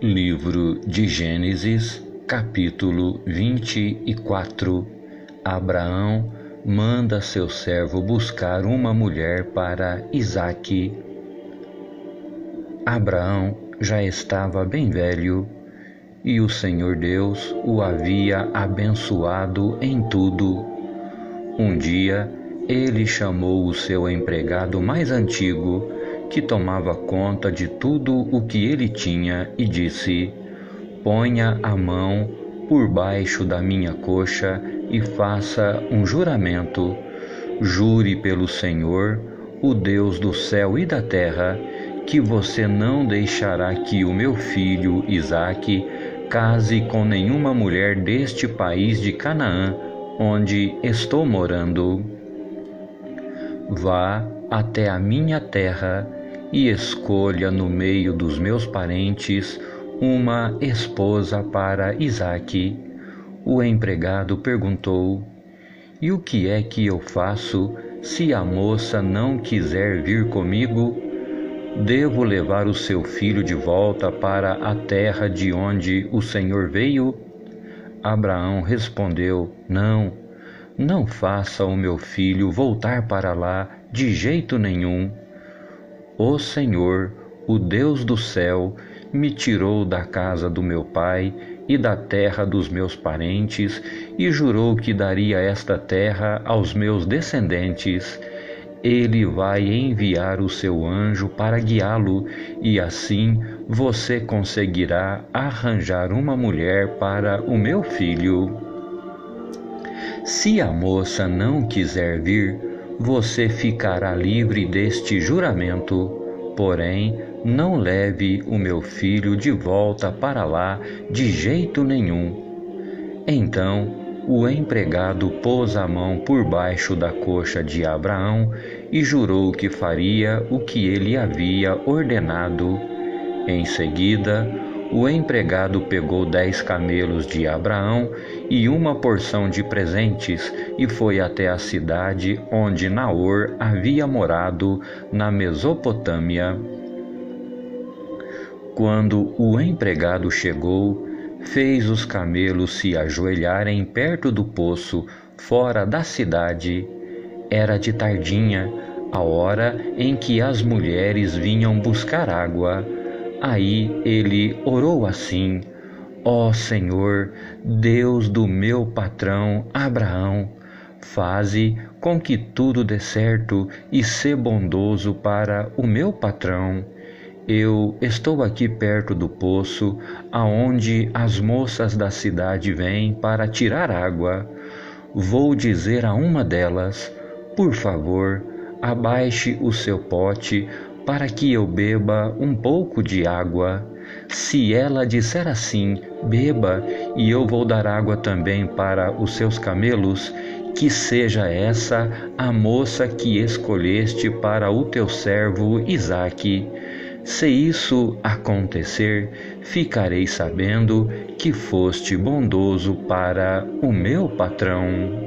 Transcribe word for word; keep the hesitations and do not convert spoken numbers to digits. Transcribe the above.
Livro de Gênesis, capítulo vinte e quatro. Abraão manda seu servo buscar uma mulher para Isaque. Abraão já estava bem velho, e o Senhor Deus o havia abençoado em tudo. Um dia, ele chamou o seu empregado mais antigo, que tomava conta de tudo o que ele tinha, e disse: ponha a mão por baixo da minha coxa e faça um juramento. Jure pelo Senhor, o Deus do céu e da terra, que você não deixará que o meu filho Isaque case com nenhuma mulher deste país de Canaã, onde estou morando. Vá até a minha terra e escolha no meio dos meus parentes uma esposa para Isaque. O empregado perguntou: e o que é que eu faço se a moça não quiser vir comigo? Devo levar o seu filho de volta para a terra de onde o Senhor veio? Abraão respondeu: não, não faça o meu filho voltar para lá de jeito nenhum. O Senhor, o Deus do céu, me tirou da casa do meu pai e da terra dos meus parentes e jurou que daria esta terra aos meus descendentes. Ele vai enviar o seu anjo para guiá-lo, e assim você conseguirá arranjar uma mulher para o meu filho. Se a moça não quiser vir, você ficará livre deste juramento, porém não leve o meu filho de volta para lá de jeito nenhum. Então o empregado pôs a mão por baixo da coxa de Abraão e jurou que faria o que ele havia ordenado. Em seguida, o empregado pegou dez camelos de Abraão e uma porção de presentes e foi até a cidade onde Naor havia morado, na Mesopotâmia. Quando o empregado chegou, fez os camelos se ajoelharem perto do poço, fora da cidade. Era de tardinha, a hora em que as mulheres vinham buscar água. Aí ele orou assim: ó Senhor, Deus do meu patrão Abraão, faze com que tudo dê certo e sê bondoso para o meu patrão. Eu estou aqui perto do poço, aonde as moças da cidade vêm para tirar água. Vou dizer a uma delas: por favor, abaixe o seu pote para que eu beba um pouco de água. Se ela disser assim: beba, e eu vou dar água também para os seus camelos, que seja essa a moça que escolheste para o teu servo Isaque. Se isso acontecer, ficarei sabendo que foste bondoso para o meu patrão.